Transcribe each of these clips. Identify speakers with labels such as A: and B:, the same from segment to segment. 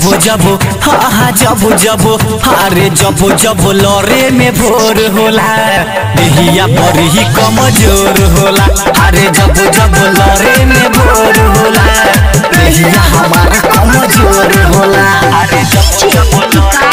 A: जब हाँ जब अरे जब लरे में भोर होला देहिया पर ही कमजोर होला। अरे जब लरे में भोर होला देहिया हमारा कमजोर होला। अरे जब लरे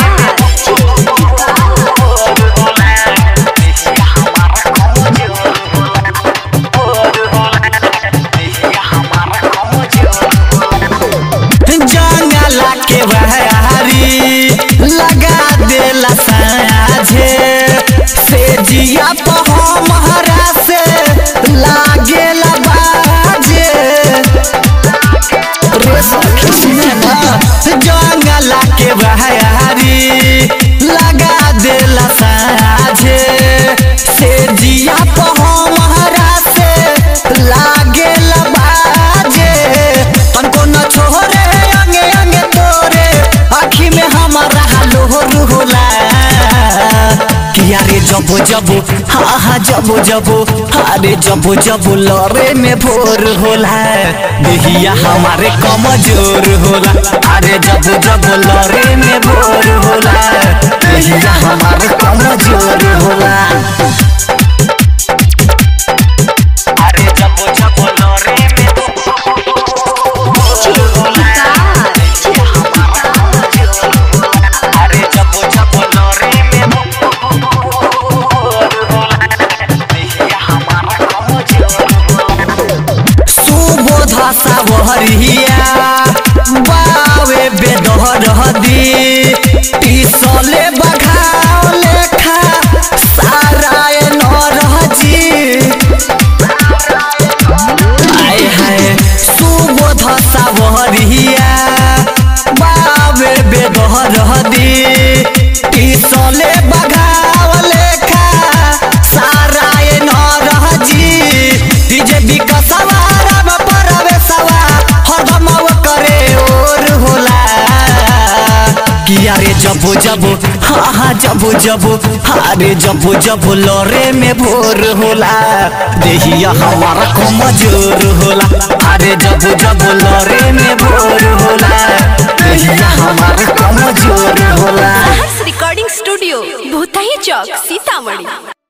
A: लगा देला साझे से जिया तो हमारा से लागेला बाजे रे सखी जंगला के बहारी लगा देला साझे से जिया तो हमारा से लागेला बाजे तनको न छोरे अंगे अंगे तोरे आँखी में हमारा लोहर होला। अरे जब हाँ जब अरे जब लरे में भोर होला देहिया हमारे कमजोर होला। अरे जब लरे में भोर होला देहिया हमारे कमजोर होला। अरे जब लरे में सावरिया बावे बेदहर दी तीसले बघाव लेखा सारा नरजी आए हाय सुबोध सावरिया बावे बेदहर दी तीसले बघाव लेखा सारा नरजी डीजे विकसवा अरे जब हाँ जब अरे जब लरे में भोर होला देहिया हमारा कमजोर होला। अरे जब लरे में भोर होला देहिया हमारा कमजोर होला।
B: Recording studio Bhutahi Chowk Sitamarhi.